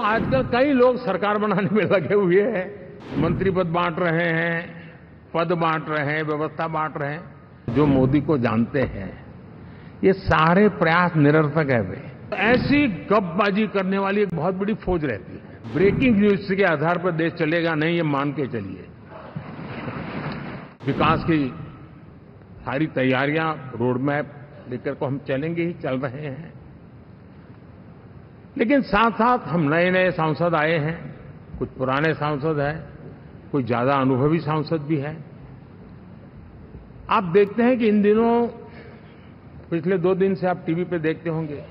आजकल कई लोग सरकार बनाने में लगे हुए हैं, मंत्री पद बांट रहे हैं, पद बांट रहे हैं, व्यवस्था बांट रहे हैं। जो मोदी को जानते हैं, ये सारे प्रयास निरर्थक है। वे ऐसी गपबाजी करने वाली एक बहुत बड़ी फौज रहती है। ब्रेकिंग न्यूज के आधार पर देश चलेगा नहीं, ये मान के चलिए। विकास की सारी तैयारियां, रोड मैप लेकर को हम चलेंगे ही, चल रहे हैं। लेकिन साथ साथ हम नए नए सांसद आए हैं, कुछ पुराने सांसद हैं, कुछ ज्यादा अनुभवी सांसद भी हैं। आप देखते हैं कि इन दिनों पिछले 2 दिन से आप टीवी पे देखते होंगे,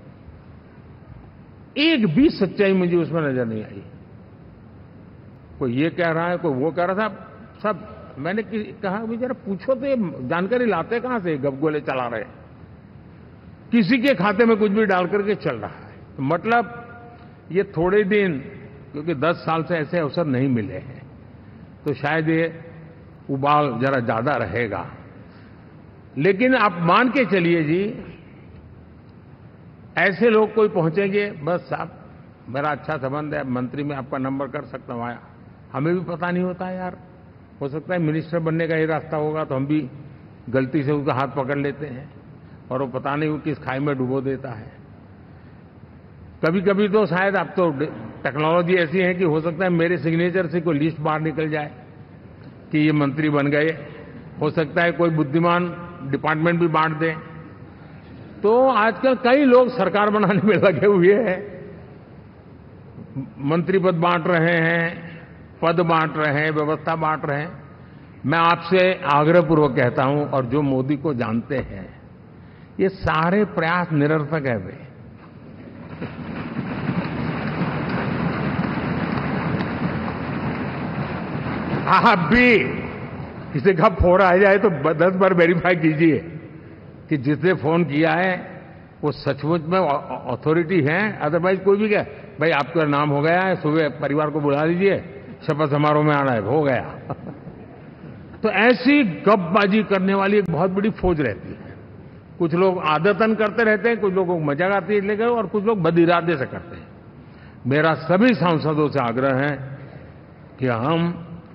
एक भी सच्चाई मुझे उसमें नजर नहीं आई। कोई ये कह रहा है, कोई वो कह रहा था। सब मैंने कहा भी जरा पूछो तो ये जानकारी लाते कहां से, गपगोले चला रहे, किसी के खाते में कुछ भी डाल करके चल रहा है। मतलब ये थोड़े दिन, क्योंकि 10 साल से ऐसे अवसर नहीं मिले हैं, तो शायद ये उबाल जरा ज्यादा रहेगा। लेकिन आप मान के चलिए जी, ऐसे लोग कोई पहुंचेंगे, बस साहब मेरा अच्छा संबंध है, मंत्री में आपका नंबर कर सकता हूं, आया। हमें भी पता नहीं होता यार, हो सकता है मिनिस्टर बनने का ही रास्ता होगा, तो हम भी गलती से उसका हाथ पकड़ लेते हैं और वो पता नहीं वो किस खाई में डुबो देता है। कभी कभी तो शायद अब तो टेक्नोलॉजी ऐसी है कि हो सकता है मेरे सिग्नेचर से कोई लिस्ट बाहर निकल जाए कि ये मंत्री बन गए। हो सकता है कोई बुद्धिमान डिपार्टमेंट भी बांट दे। तो आजकल कई लोग सरकार बनाने में लगे हुए हैं, मंत्री पद बांट रहे हैं, पद बांट रहे हैं, व्यवस्था बांट रहे हैं। मैं आपसे आग्रहपूर्वक कहता हूं, और जो मोदी को जानते हैं, ये सारे प्रयास निरर्थक है। वे आप भी किसी का फोन आ जाए तो 10 बार वेरीफाई कीजिए कि जिसने फोन किया है वो सचमुच में अथॉरिटी है। अदरवाइज कोई भी कहे भाई आपका नाम हो गया है, सुबह परिवार को बुला लीजिए, शपथ समारोह में आना है, हो गया। तो ऐसी गपबाजी करने वाली एक बहुत बड़ी फौज रहती है। कुछ लोग आदतन करते रहते हैं, कुछ लोगों को मजाक आती है लेकर, और कुछ लोग बदइरादे से करते हैं। मेरा सभी सांसदों से आग्रह है कि हम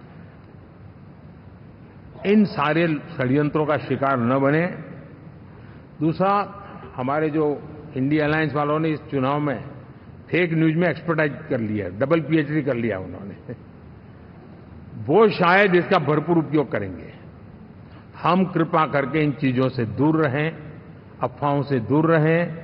इन सारे षड्यंत्रों का शिकार न बने। दूसरा, हमारे जो इंडिया अलायंस वालों ने इस चुनाव में फेक न्यूज में एक्सपर्टाइज कर लिया, डबल पीएचडी कर लिया उन्होंने, वो शायद इसका भरपूर उपयोग करेंगे। हम कृपा करके इन चीजों से दूर रहें, अफवाहों से दूर रहें।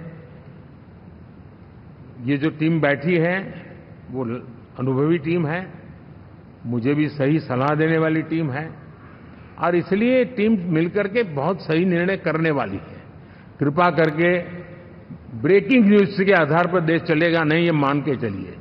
ये जो टीम बैठी है वो अनुभवी टीम है, मुझे भी सही सलाह देने वाली टीम है, और इसलिए टीम मिलकर के बहुत सही निर्णय करने वाली है। कृपा करके ब्रेकिंग न्यूज के आधार पर देश चलेगा नहीं, ये मान के चलिए।